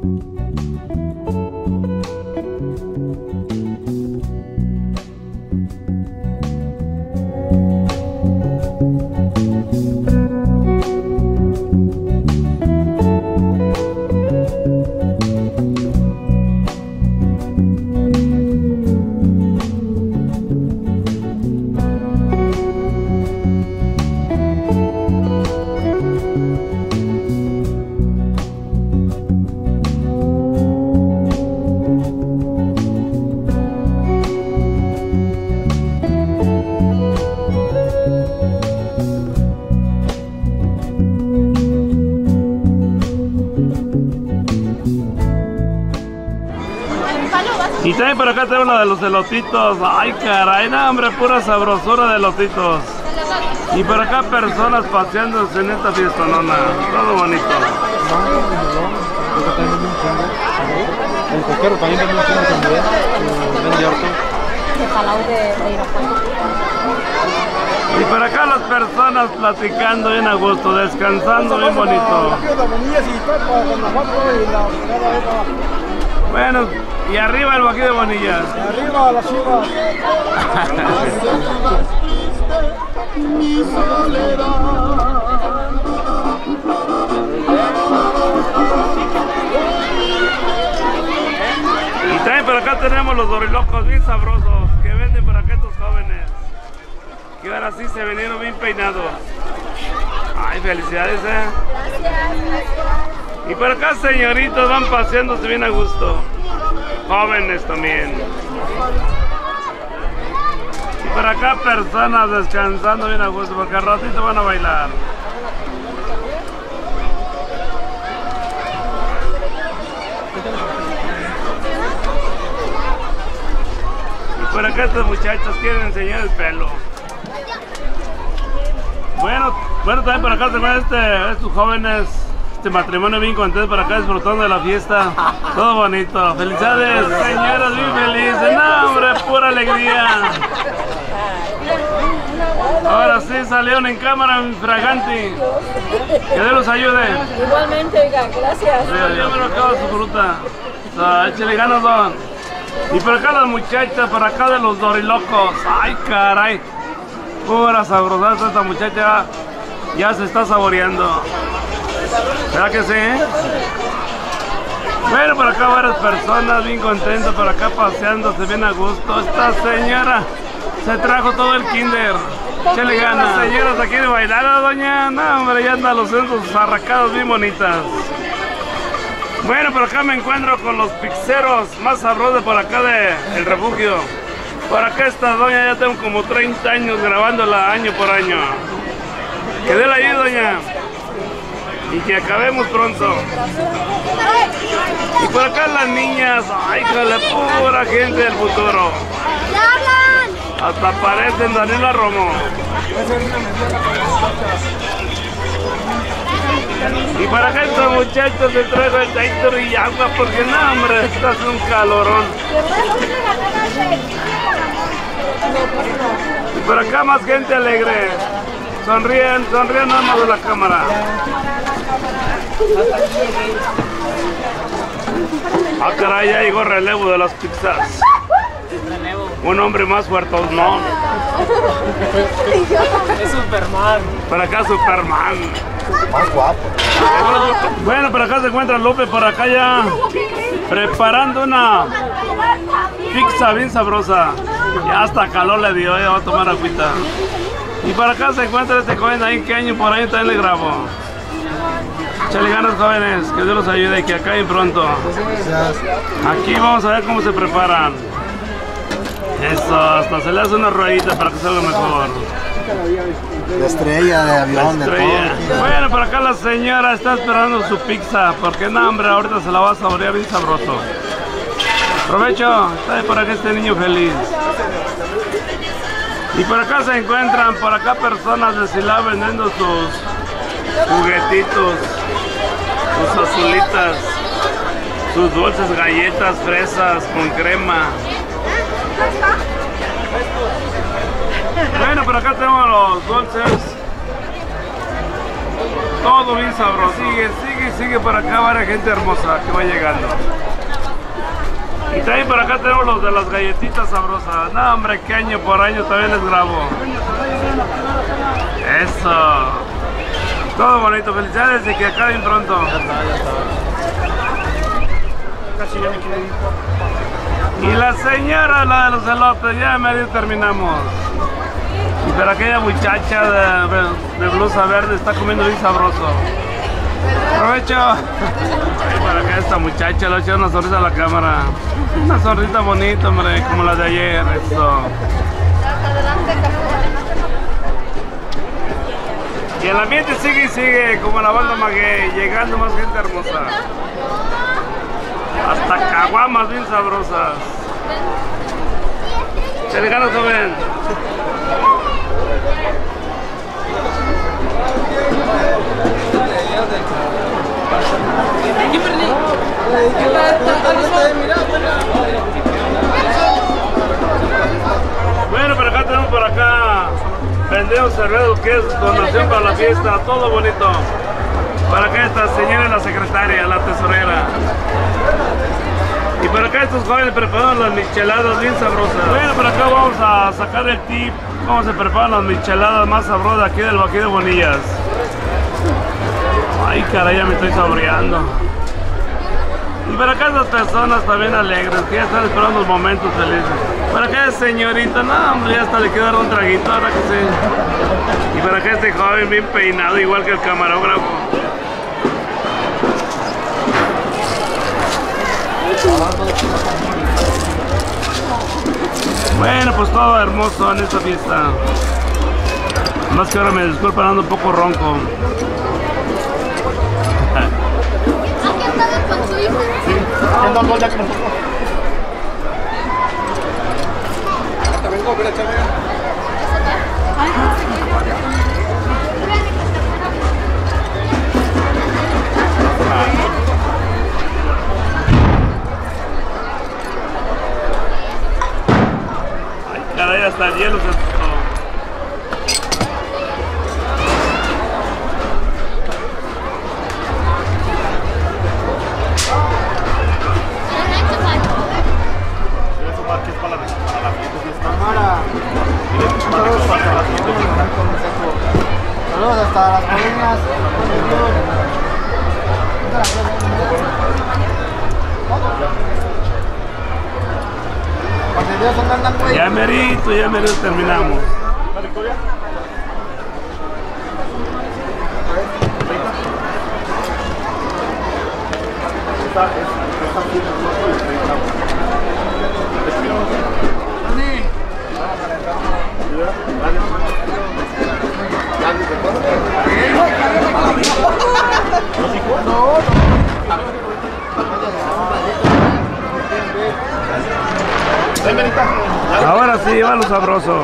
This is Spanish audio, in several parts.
Y también por acá tenemos la de los elotitos. Ay, caray, no, hombre, pura sabrosura de elotitos. Y por acá personas paseándose en esta fiestonona. Todo bonito. El coquero también tiene un también. Y por acá las personas platicando bien a gusto, descansando bien bonito. Bueno, y arriba el Bají de Bonillas. Y arriba las chivas. Mi soledad. Y también por acá tenemos los dorilocos bien sabrosos que venden por acá estos jóvenes. Que ahora sí se vinieron bien peinados. Ay, felicidades, Y por acá señoritos van paseándose bien a gusto. Jóvenes también. Y por acá personas descansando bien a gusto porque al ratito van a bailar. Y por acá estos muchachos quieren enseñar el pelo. Bueno, también por acá se ven estos jóvenes. Este matrimonio bien contento por acá disfrutando de la fiesta. Todo bonito. Felicidades, señoras, bien felices. No, hombre, pura alegría. Ahora sí salieron en cámara infraganti. Que Dios los ayude. Igualmente, oiga, gracias. Yo me lo acabo su fruta. Échale ganas, don. Y por acá las muchachas, por acá de los dorilocos. Ay, caray. Pura sabrosa esta muchacha. Ya se está saboreando. ¿Verdad que sí? Bueno, por acá varias personas bien contentas, por acá paseándose bien a gusto. Esta señora se trajo todo el kinder. Échale ganas. Las señoras aquí de bailar, doña. No, hombre, ya andan los centros arracados bien bonitas. Bueno, por acá me encuentro con los pizzeros más sabrosos por acá del refugio. Por acá esta doña ya tengo como 30 años grabándola año por año. Que déla ahí, doña. Y que acabemos pronto. Y por acá las niñas, ay, jale, pura gente del futuro. Hasta parecen Daniela Romo. Y para acá estos muchachos se traigo el Gator y agua porque no, hombre, esto es un calorón. Y por acá más gente alegre. Sonríen nada más de la cámara. Ah, caray, ya llegó relevo de las pizzas. Un hombre más fuerte, no. Es Superman. Por acá Superman. Más guapo. Bueno, por acá se encuentra López, por acá ya preparando una pizza bien sabrosa. Ya hasta calor le dio, ya va a tomar agüita. Y por acá se encuentra este joven ahí, ¿qué año por ahí también le grabo? Échale ganas, jóvenes, que Dios los ayude y que acaben pronto. Aquí vamos a ver cómo se preparan. Eso, hasta se le hace una ruedita para que salga mejor. De estrella, de avión, de todo. Bueno, por acá la señora está esperando su pizza, porque no, hombre, ahorita se la va a saborear bien sabroso. Provecho, está por acá este niño feliz. Y por acá se encuentran, por acá personas de Silao vendiendo sus juguetitos, sus azulitas, sus dulces, galletas, fresas con crema. Bueno, por acá tenemos los dulces. Todo bien sabroso. Sigue sigue por acá varias gente hermosa que va llegando. Y también por acá tenemos los de las galletitas sabrosas. No, hombre, que año por año también les grabo. Eso. Todo bonito, felicidades y que acaben pronto. Casi ya me quiere ir. Y la señora, la de los elotes, ya medio terminamos. Y pero aquella muchacha de blusa verde está comiendo bien sabroso. Aprovecho. Ay, para acá esta muchacha le echa una sonrisa a la cámara. Una sonrisa bonita, hombre, como la de ayer. Eso. Y el ambiente sigue y sigue, como la banda Maguey, llegando más gente hermosa. Hasta caguamas bien sabrosas. Se le gana, joven. Bueno, por acá tenemos por acá vendemos cerveza, que es donación para la fiesta, todo bonito. Para acá esta señora la secretaria, la tesorera. Y por acá estos jóvenes preparan las micheladas bien sabrosas. Bueno, por acá vamos a sacar el tip cómo se preparan las micheladas más sabrosas aquí del Bajío de Bonillas. Ay, caray, ya me estoy saboreando. Y por acá estas personas también alegres, que ya están esperando los momentos felices. Por acá es señorita, no, hombre, ya hasta le quiero dar un traguito, ahora que sí. Y por acá este joven bien peinado, igual que el camarógrafo. Bueno, pues todo hermoso en esta fiesta. Más que ahora me disculpan, ando un poco ronco. Ay, caray, hasta el hielo se asustó. Saludos hasta las colinas. Ya merito terminamos. Ahora sí, va lo sabroso.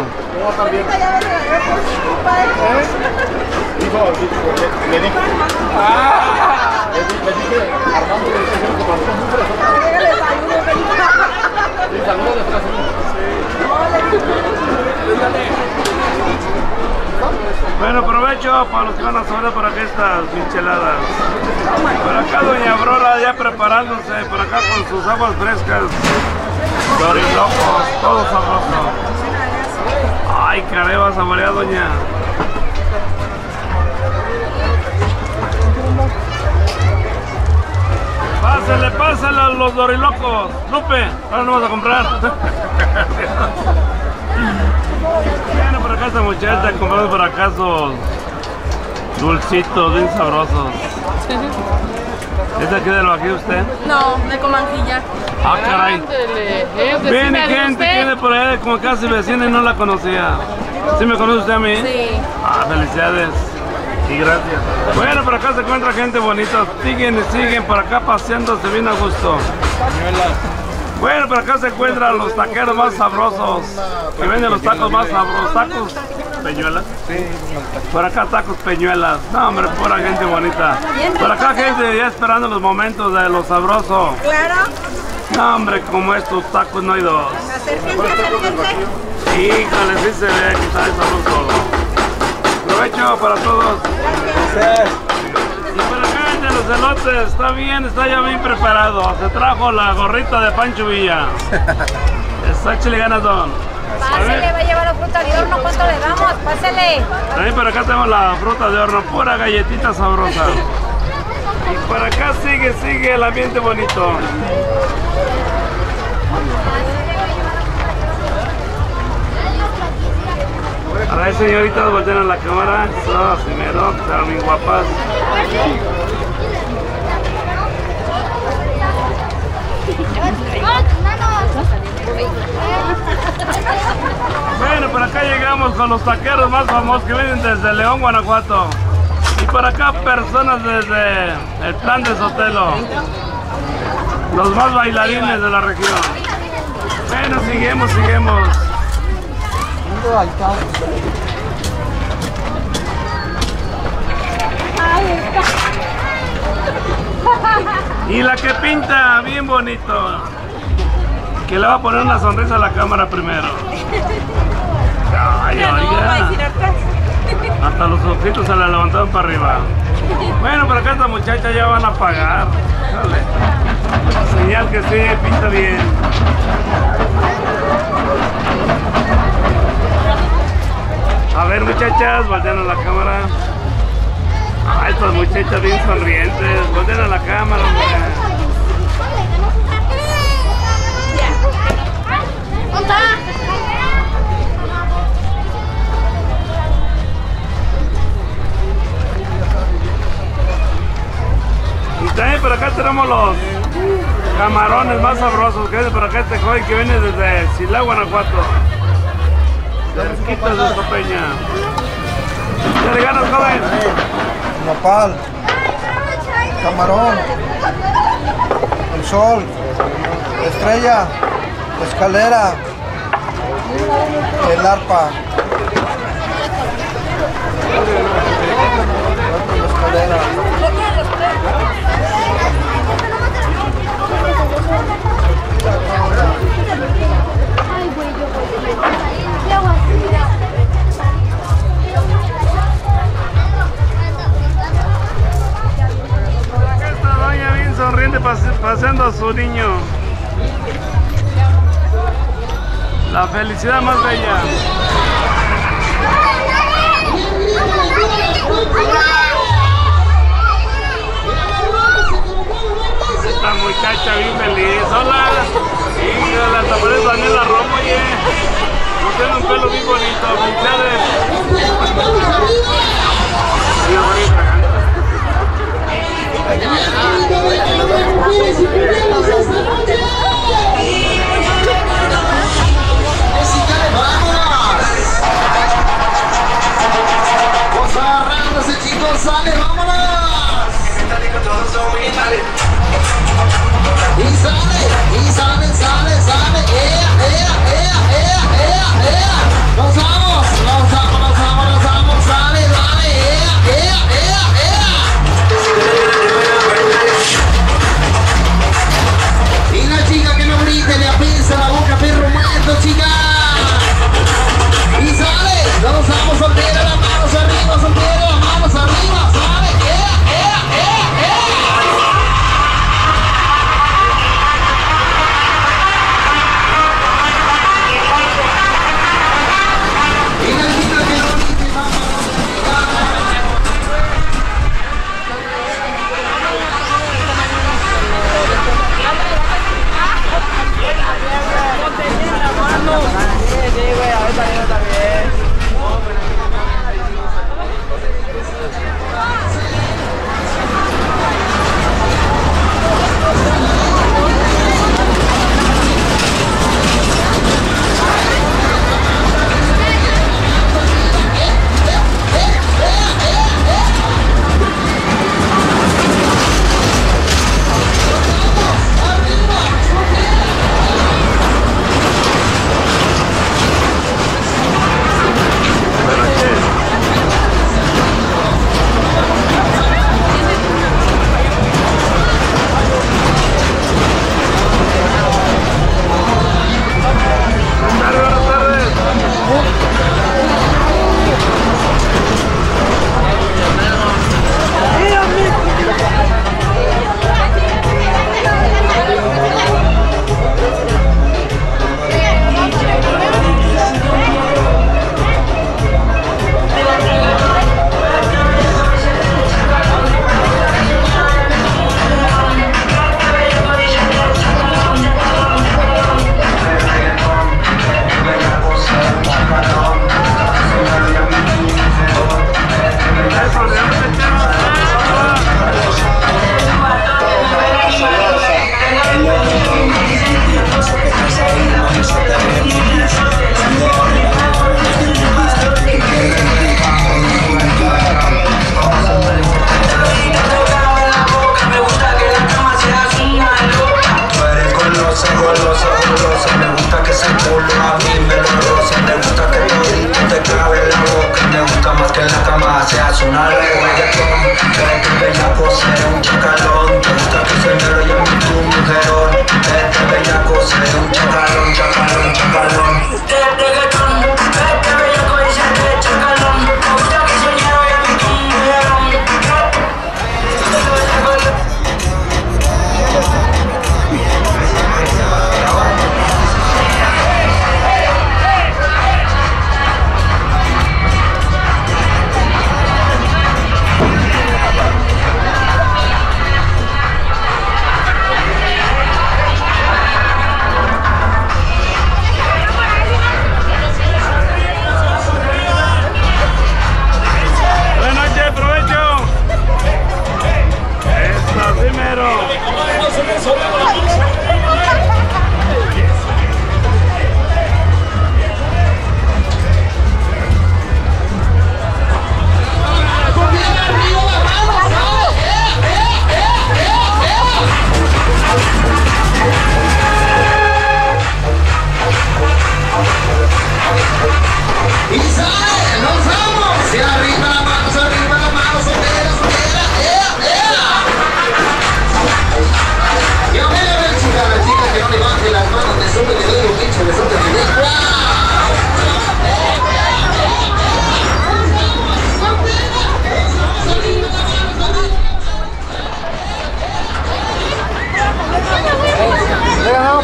Bueno, aprovecho para los que van a saber por acá estas micheladas. Por acá doña Aurora ya preparándose, por acá con sus aguas frescas. Dorilocos, todo sabroso. Ay, caray, va a saborear, doña. Pásale a los dorilocos. Lupe, ahora no vas a comprar. Bueno, por acá esta muchacha comprando por acá esos dulcitos bien sabrosos. ¿Es de aquí del Bajío usted? No, de Comanjilla. Ah, caray. Viene gente que viene por ahí como casi vecina y no la conocía. ¿Sí me conoce usted a mí? Sí. Ah, felicidades. Y gracias. Bueno, por acá se encuentra gente bonita. Siguen por acá paseándose bien a gusto. Bueno, por acá se encuentran los taqueros más sabrosos. Que venden los tacos más sabrosos. ¿Tacos? ¿Peñuelas? Sí. Por acá tacos Peñuelas. No, hombre, pura gente bonita. Por acá gente ya esperando los momentos de lo sabroso. Claro. No, hombre, como estos tacos no hay dos. Híjole, sí se ve que está sabroso. Provecho para todos. Y por acá de los los elotes, está bien, está ya bien preparado. Se trajo la gorrita de Pancho Villa. Está chile ganadón. Pásele, va a llevar la fruta de horno, ¿cuánto le damos? Pásele. También por acá tenemos la fruta de horno, pura galletita sabrosa. Y por acá sigue el ambiente bonito. A ver, señoritas, volteen a la cámara. Eso, primero, están bien guapas. Bueno, por acá llegamos con los taqueros más famosos que vienen desde León, Guanajuato. Y por acá personas desde el Plan de Sotelo. Los más bailarines de la región. Bueno, seguimos. Y la que pinta bien bonito, que le va a poner una sonrisa a la cámara primero. Ay, oiga. Hasta los ojitos se la levantaron para arriba. Bueno, por acá esta muchacha ya van a pagar. Dale. Señal que sí, pinta bien. A ver, muchachas, voltean a la cámara. Ay, estas muchachas bien sonrientes. Voltean a la cámara, hombre. Y también por acá tenemos los camarones más sabrosos que viene por acá este joven que viene desde Silao, Guanajuato. De Mezquitas de Sopeña. ¿Ya le ganas, joven? Nopal, camarón, el sol, estrella, escalera, el arpa. Escalera. Esta doña bien sonriente paseando a su niño. La felicidad más bella. Esta muchacha bien feliz. Hola. Híjole, hasta parece Daniela Romo, oye. No tiene un pelo bien bonito. Felicidades. Vamos agarrándose, chicos, sale, vámonos. Y sale, nos vamos, sale, y la chica que no grite, le apinza la boca, perro muerto, chica. Y sale, nos vamos, soltera, las manos arriba, soltera, las manos arriba, sale,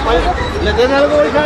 ¿Le tiene algo, hija,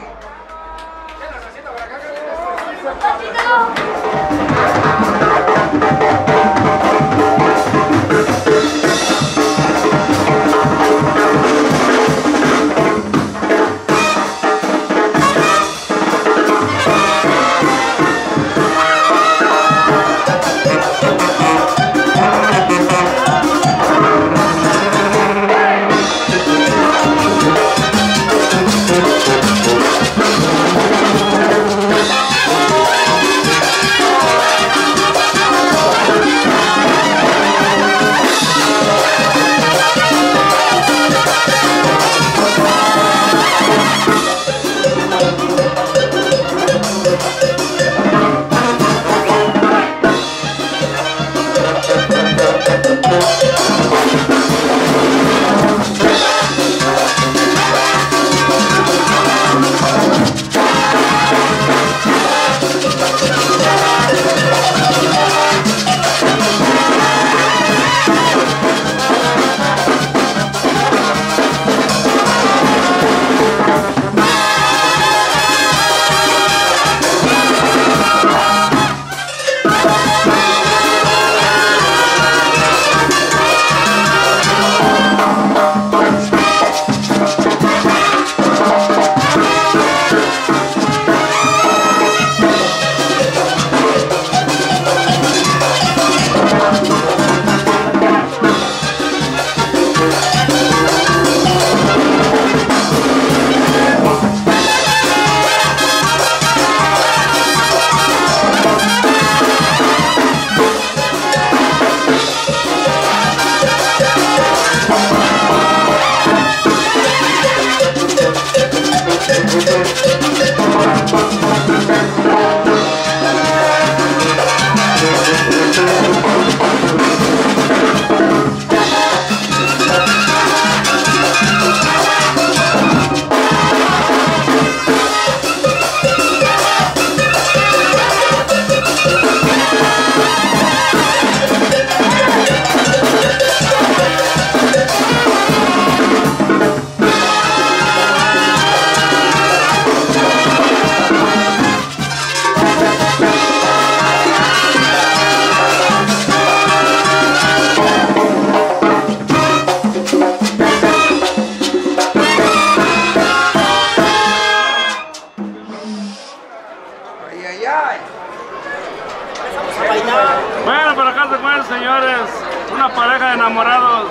Bueno, por acá se encuentran, señores, una pareja de enamorados.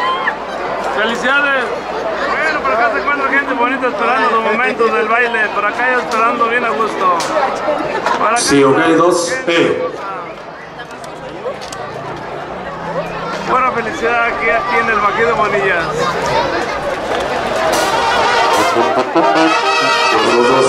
Felicidades. Bueno, por acá se encuentra gente bonita esperando los momentos del baile. Por acá ya esperando bien a gusto. Sí, ok, 2P. Buena felicidad aquí en el Bajío de Bonillas. Los dos,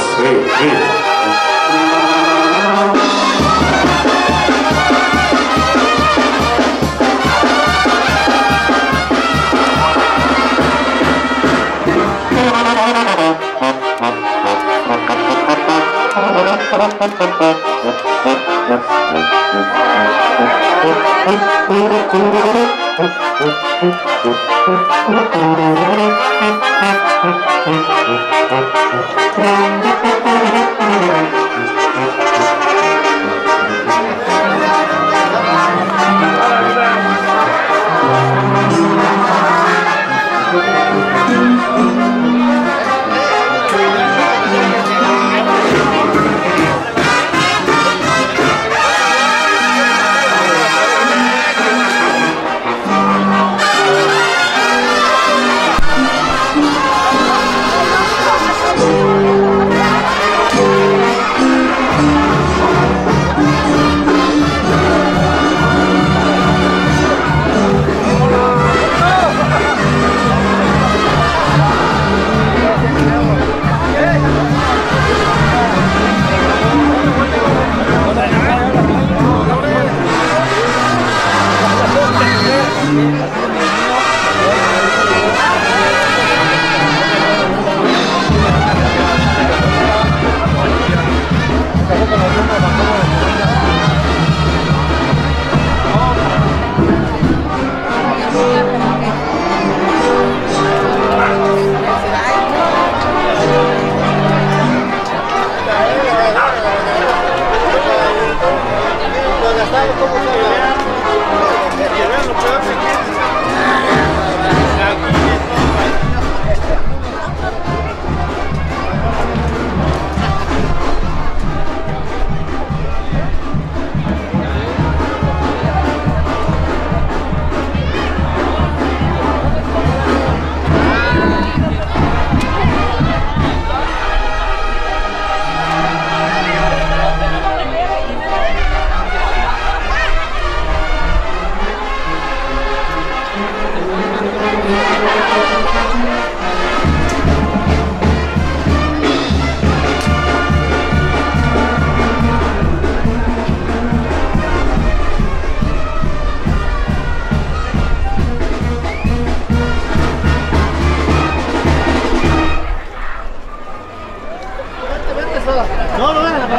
No, no, no,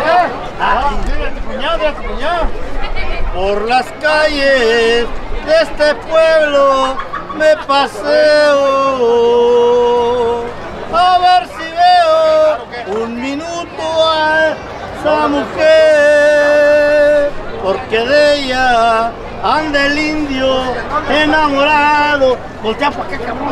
por las calles de este pueblo me paseo a ver si veo un minuto a esa mujer, porque de ella anda el indio enamorado. Voltea pa' acá, cabrón.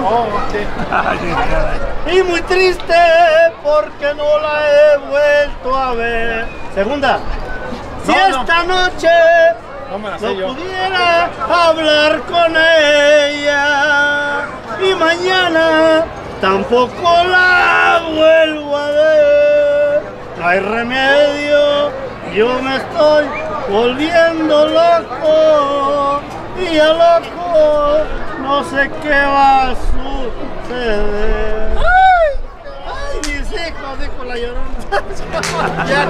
Y muy triste porque no la he vuelto a ver. Segunda. Si esta noche no pudiera hablar con ella y mañana tampoco la vuelvo a ver, no hay remedio, yo me estoy volviendo loco y a loco no sé qué va a suceder. ¡Ay, mis hijos! Dijo la Llorona. Ya,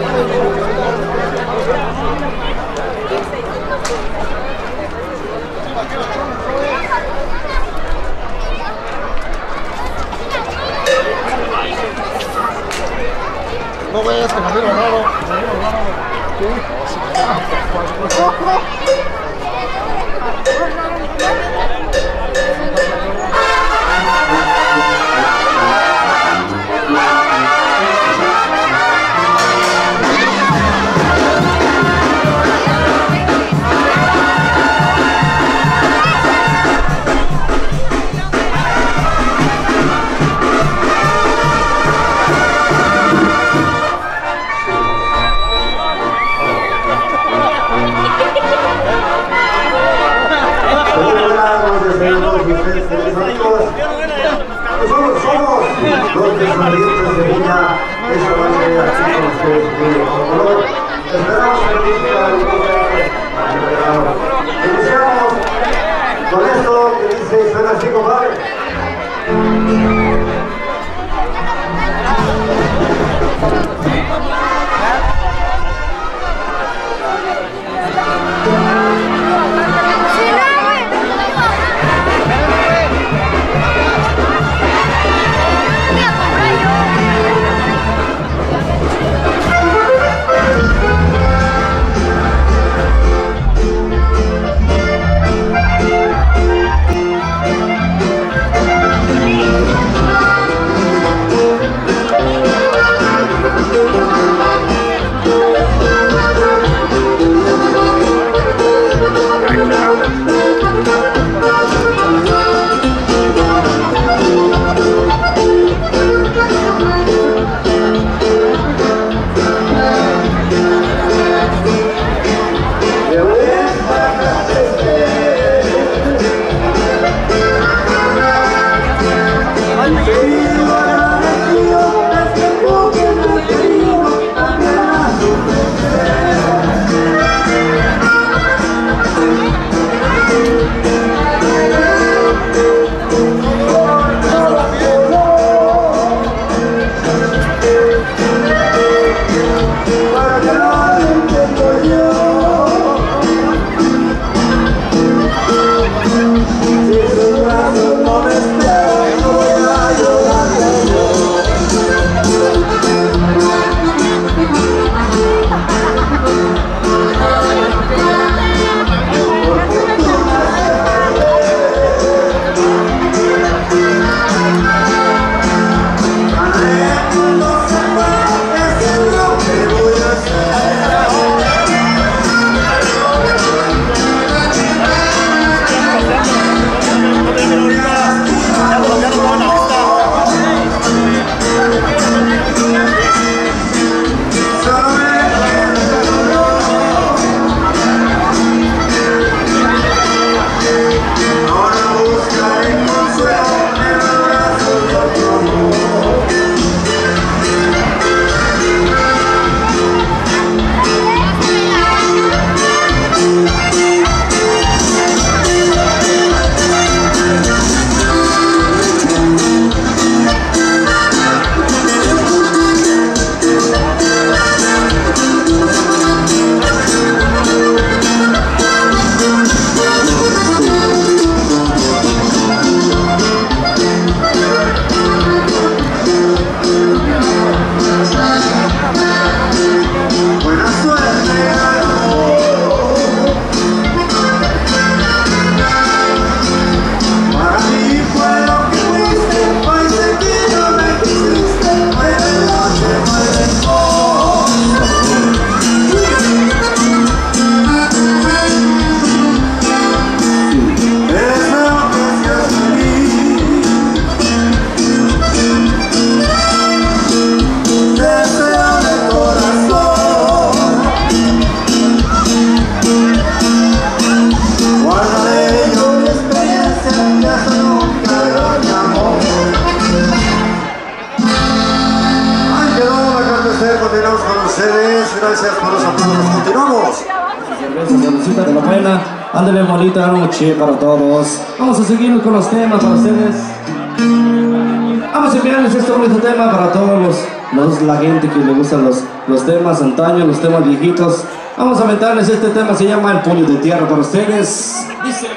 no vayas que me miro raro. Nosotros somos los descendientes de Villa, esa base aquí con ustedes, por favor. Esperamos que iniciamos con esto que dice, suena así, compadre. gracias por los aplausos. Continuamos. Cervecita de la buena. Ándale, bonita noche para todos. Vamos a seguir con los temas para ustedes. Vamos a enviarles este bonito tema para todos la gente que le gustan los temas antaños, los temas viejitos. Vamos a aventarles este tema, se llama El Puño de Tierra para ustedes. Dice...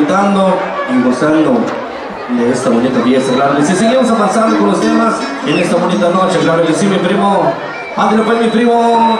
disfrutando y gozando de esta bonita fiesta, claro que sí. Seguimos avanzando con los temas en esta bonita noche, claro que sí, mi primo. Ándale pues, mi primo.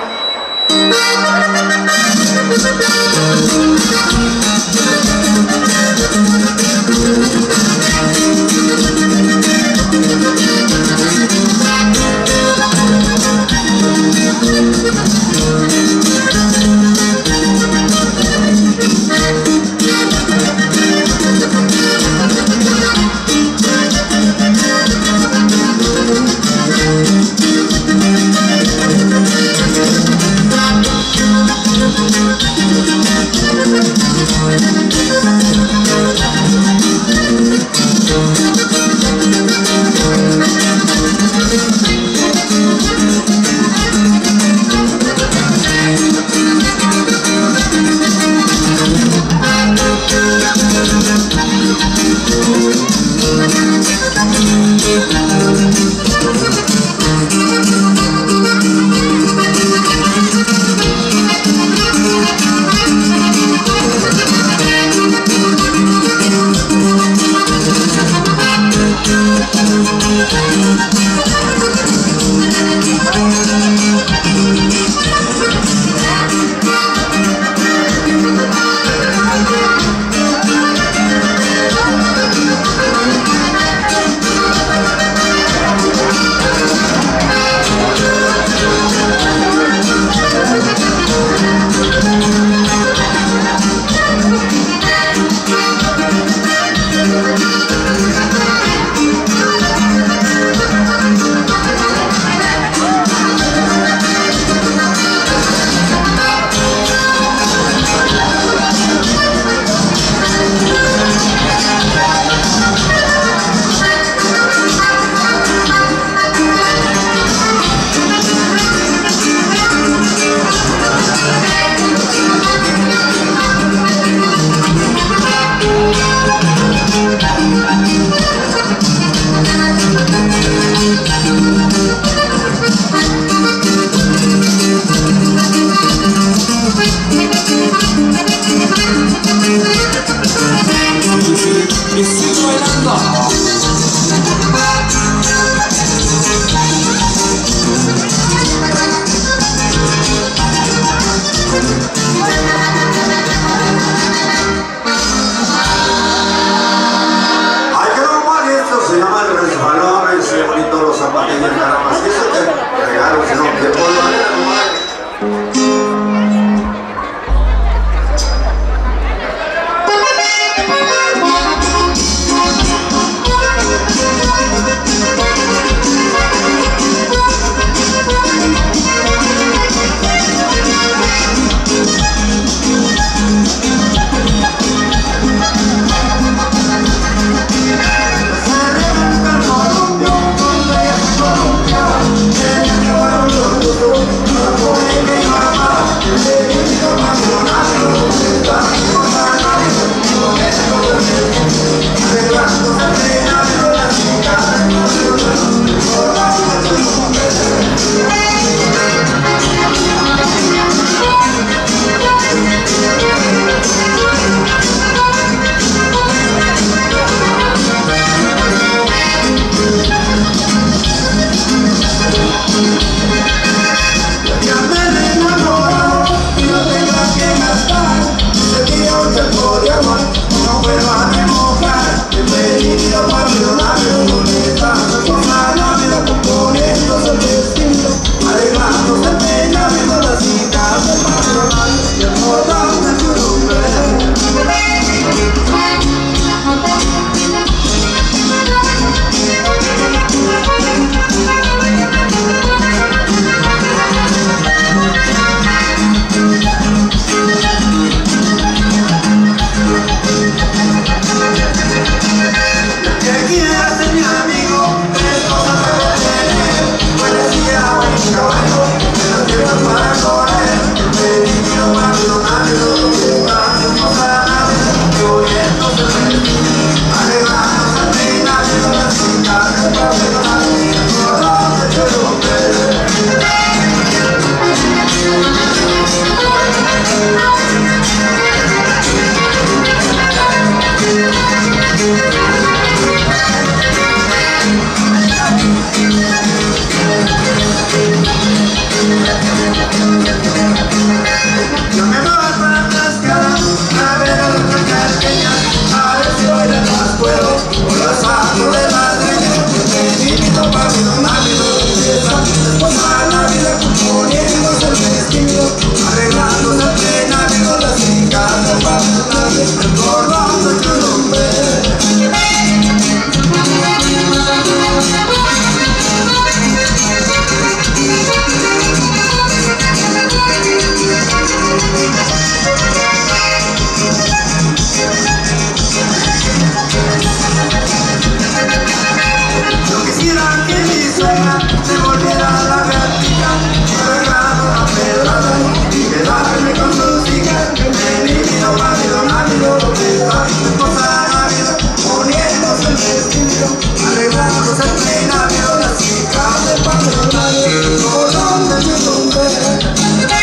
suegra se volviera la gatita, cargando la pedrada y quedarme con sus hijas. El líquido pálido, návido, lo que está cosa návido, poniéndose el vestido, arreglándose el peinado, las hijas de patronario, por donde yo compré.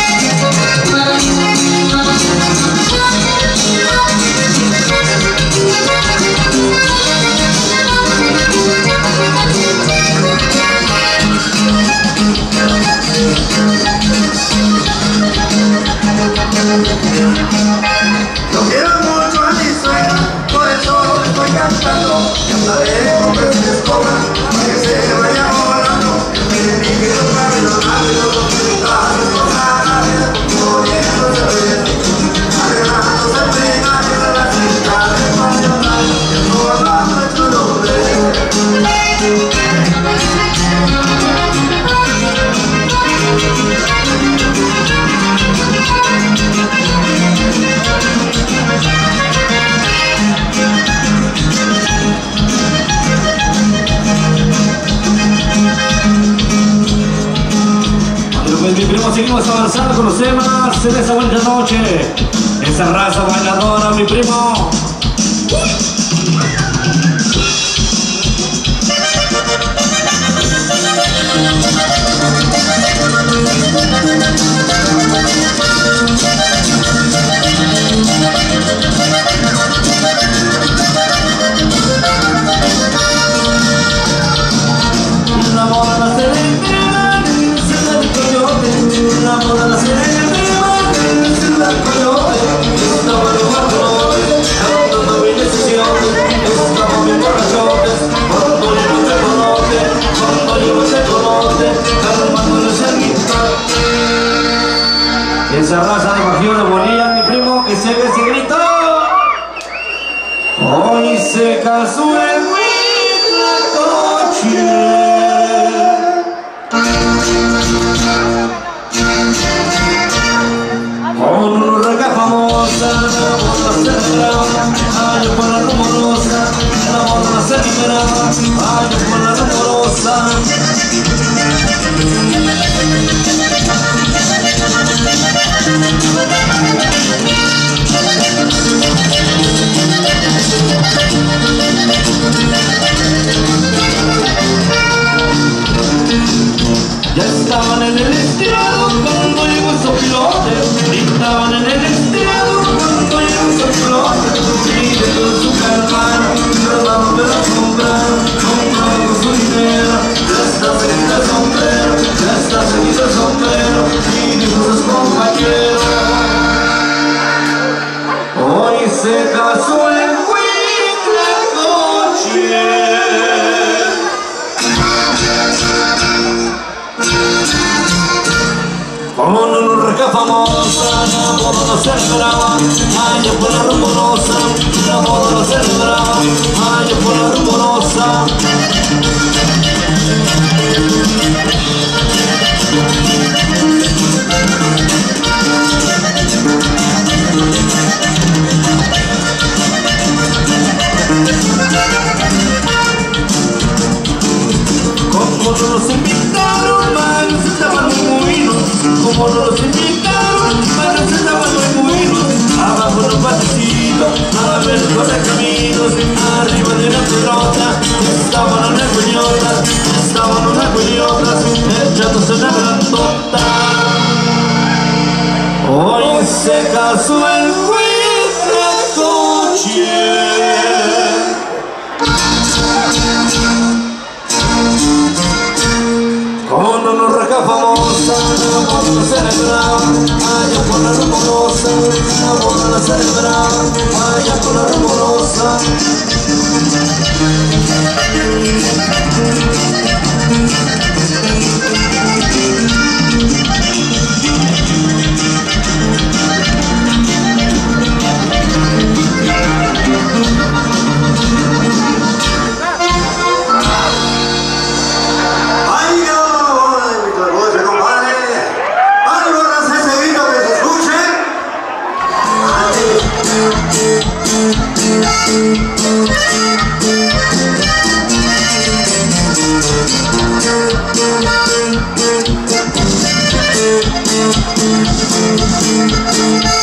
Yo quiero mucho a mi suegra, por eso le estoy cantando. Cantaré con peces cobra, para que se vaya volando. El líquido rápido, rápido, poniéndose el vestido, arreglándose el peinado, la chica de pasional, recordando tu nombre. Mi primo, seguimos avanzando con los temas en esta buena noche. Esa raza bailadora, mi primo. La moda la celebra, la moda la celebra, ciudad coyote, estaba de guardolotes, cantando bien decisiones, estaban bien borrachotes, cuando yo no te conoce, cuando yo no te conoce, calmándoles el guitar. Esa raza de Bajío de Bolívar, mi primo, que se ve ese grito. Hoy se casó el Huitlacoche. Con una reca famosa, la moda se liberaba, año por la rumorosa, la moda se liberaba, año por la rumorosa. Ya estaban en el estrado cuando llegó el sopilote. Estaban en el estrado cuando llegó el sopilote. Y de todo su carnaval, rodando de la sombra, comprando su dinero. Ya está seguido el sombrero, ya está seguido el sombrero. Y dijo sus compañeros. Hoy se casó el Huitlacoche. Con una reca famosa, la moda no celebraba, año por la rumorosa, la moda no celebraba, año por la rumorosa. Como no los invitaron, manos estaban muy movidos. Como no los invitaron, manos estaban muy movidos. Abajo los patecitos, a ver los correcaminos. Arriba de una pelota, estaban unas cuñotas, echándose una grandota. Hoy se casó el Huitlacoche. Con una reca famosa, la moda no celebraba, allá por la rumorosa, la moda no celebraba, allá por la rumorosa.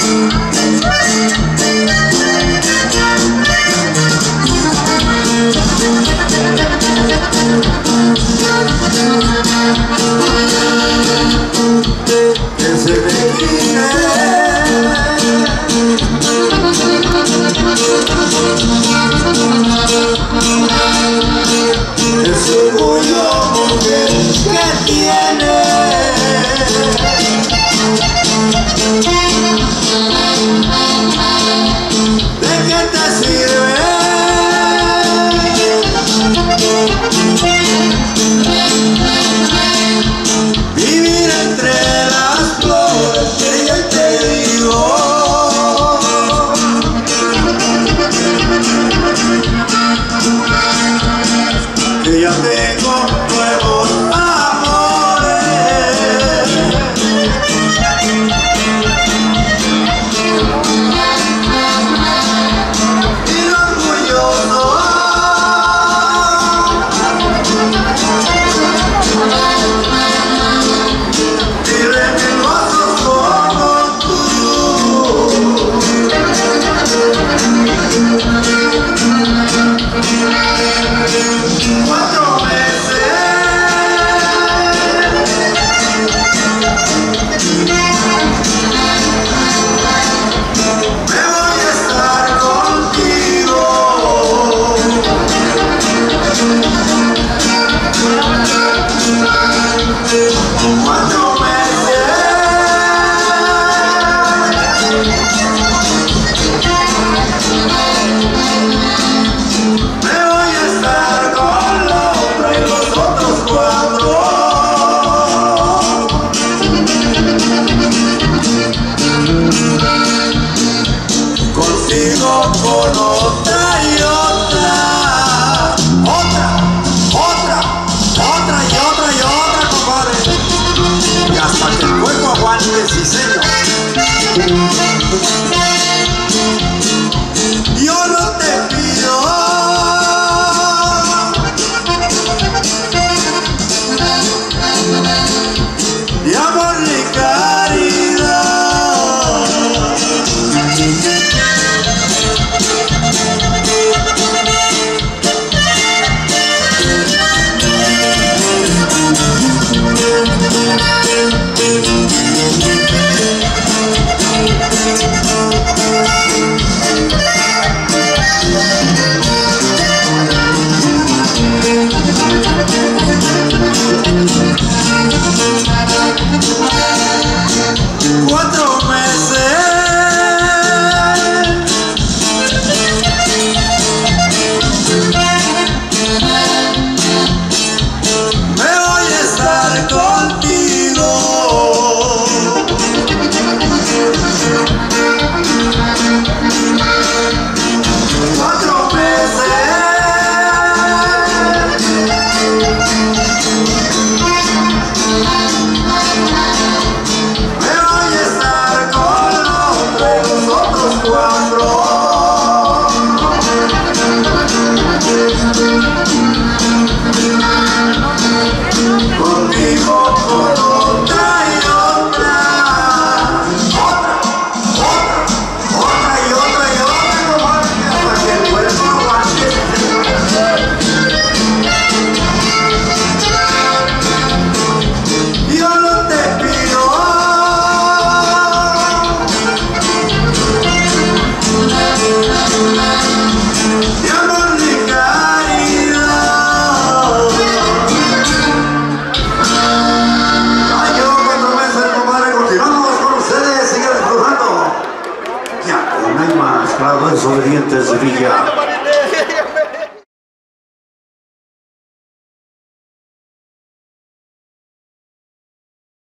Que se te quite ese orgullo, mujer, que tienes. ¿De qué te sirve vivir entre las flores que yo te digo? Que ya tengo nuevos amores y orgulloso y respetuosos como tú. 4 meses me voy a estar contigo. 4 meses me voy a estar con la otra y los otros 4. Consigo con otra y otra, compadre, y hasta que el cuerpo aguante, sí señor. Yo no te pido ni amor ni caridad. Desobedientes de Villa.